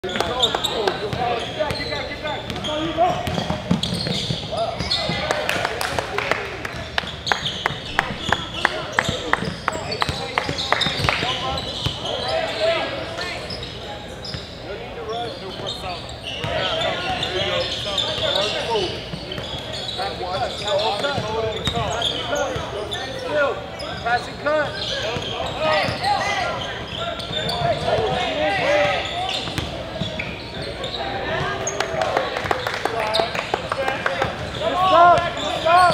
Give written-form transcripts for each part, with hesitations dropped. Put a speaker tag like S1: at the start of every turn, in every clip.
S1: Pass and cut. Stop.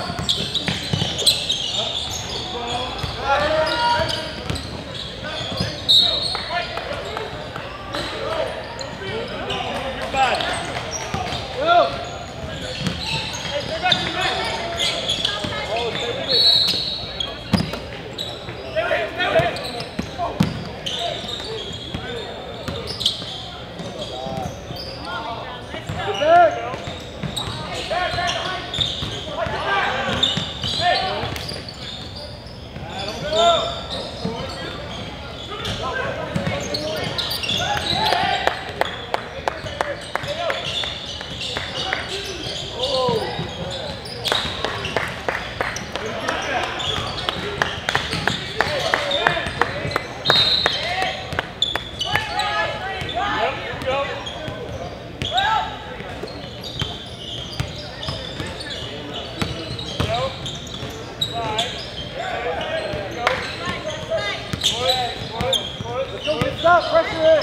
S1: Stop, pressure in!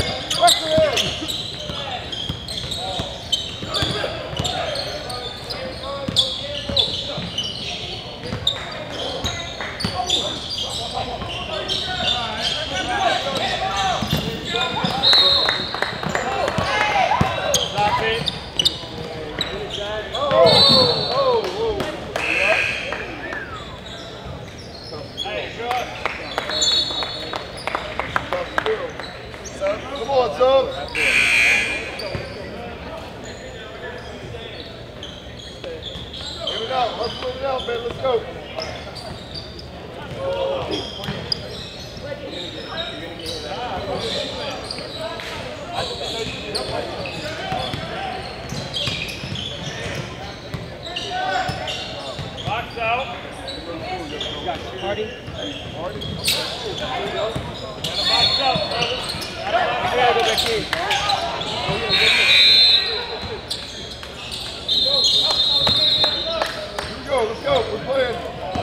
S2: Come on, subs. Get it out. Let's put it out, man. Let's go.
S1: Box out. Party. Box out, brother.
S2: Let's go. We're playing.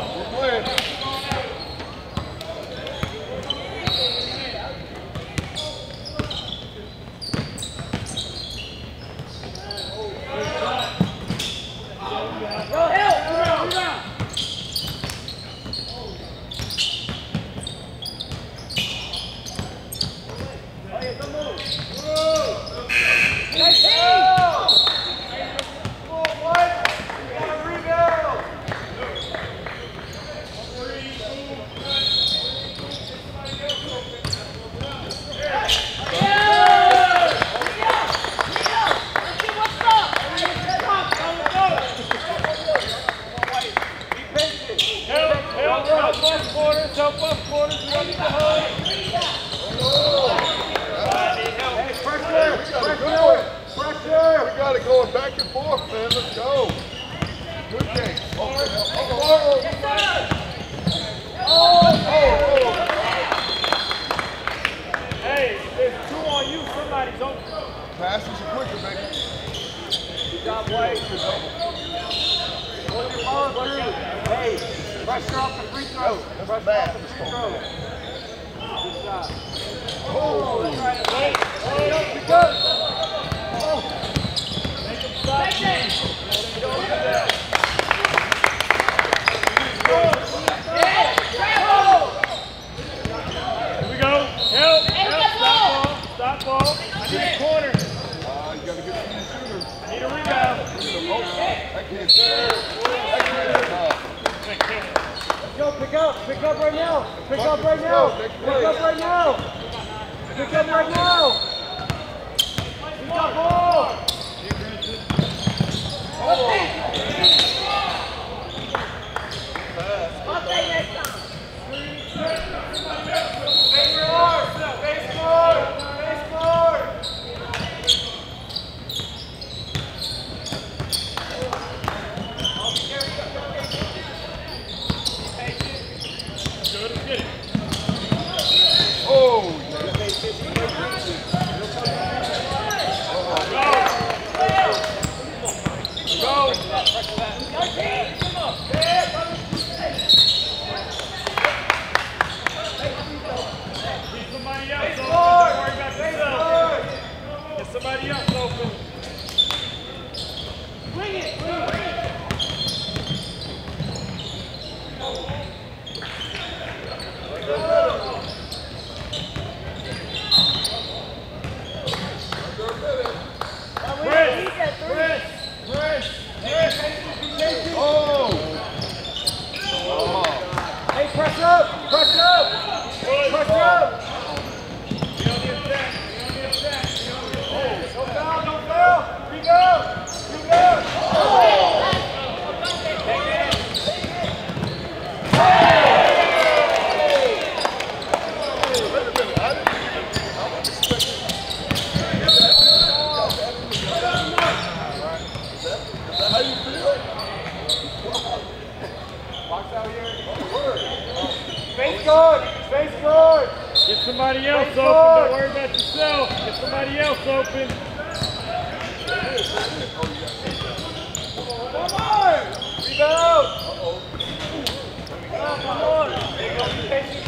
S1: Help up quarters, we don't need to hold.
S2: Hey, pressure! We got it going back and forth, man. Let's go. Good game.
S1: Hey, if there's two on you, somebody's open.
S2: Passes are quicker, baby.
S1: Good job, Blake. Hold your ball through. Hey, pressure off the free throw.
S2: That's bad.
S1: Good job.
S2: Oh!
S1: Wait, be good. Make him stop. Don't do that. Here we go. Help. Stop ball. I need a corner.
S2: You got to get from the shooter.
S1: Need a rebound.
S2: That kid's there.
S1: Go, pick up right now. Pick up right now. We got ball.
S3: I'll say next time.
S1: Base board. somebody else open. Bring it, bring it.
S3: Hey, press up! Press up! Press up!
S1: Be on the attack. Be on the attack. Be on the attack.
S3: Don't foul! Don't foul! Speak up! Speak up! Face guard! Face guard!
S1: Get somebody else open. Don't worry about yourself. Get somebody else open.
S3: Come on! Rebound! Come on! There you go.